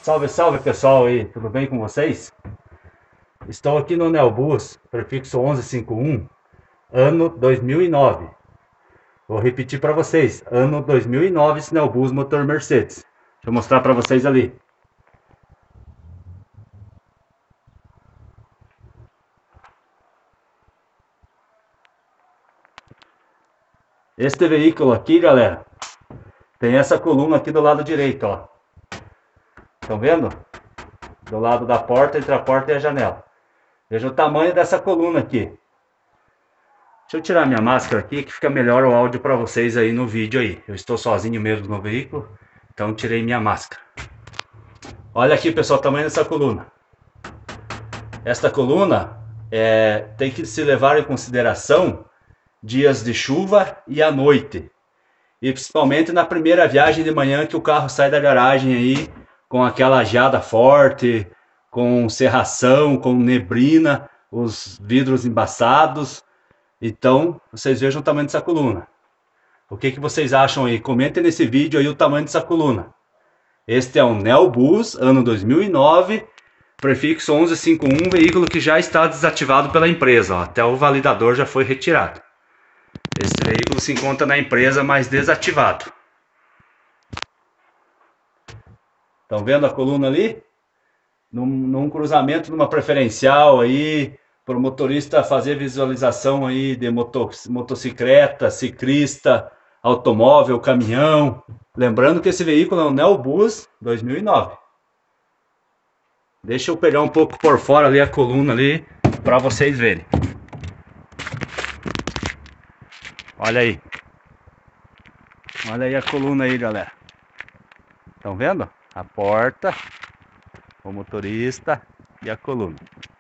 Salve, salve pessoal aí, tudo bem com vocês? Estou aqui no Neobus, prefixo 1151, ano 2009. Vou repetir para vocês, ano 2009, esse Neobus motor Mercedes. Deixa eu mostrar para vocês ali. Este veículo aqui, galera, tem essa coluna aqui do lado direito, ó. Estão vendo? Do lado da porta, entre a porta e a janela. Veja o tamanho dessa coluna aqui. Deixa eu tirar minha máscara aqui, que fica melhor o áudio para vocês aí no vídeo aí. Eu estou sozinho mesmo no veículo, então tirei minha máscara. Olha aqui, pessoal, o tamanho dessa coluna. Esta coluna tem que se levar em consideração dias de chuva e à noite. E principalmente na primeira viagem de manhã que o carro sai da garagem aí com aquela geada forte, com cerração, com neblina, os vidros embaçados. Então, vocês vejam o tamanho dessa coluna. O que vocês acham aí? Comentem nesse vídeo aí o tamanho dessa coluna. Este é um Neobus, ano 2009, prefixo 1151, veículo que já está desativado pela empresa. Ó. Até o validador já foi retirado. Este veículo se encontra na empresa, mas desativado. Estão vendo a coluna ali? Num cruzamento, numa preferencial aí, para o motorista fazer visualização aí de motocicleta, ciclista, automóvel, caminhão. Lembrando que esse veículo é um Neobus 2009. Deixa eu pegar um pouco por fora ali a coluna ali, para vocês verem. Olha aí. Olha aí a coluna aí, galera. Estão vendo? A porta, o motorista e a coluna.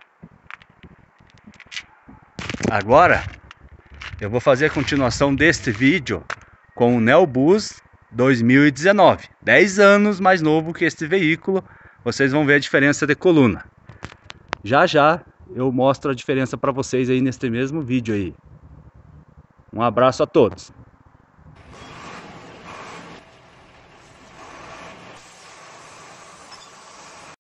Agora, eu vou fazer a continuação deste vídeo com o Neobus 2019. 10 anos mais novo que este veículo. Vocês vão ver a diferença de coluna. Já já eu mostro a diferença para vocês aí neste mesmo vídeo aí. Um abraço a todos.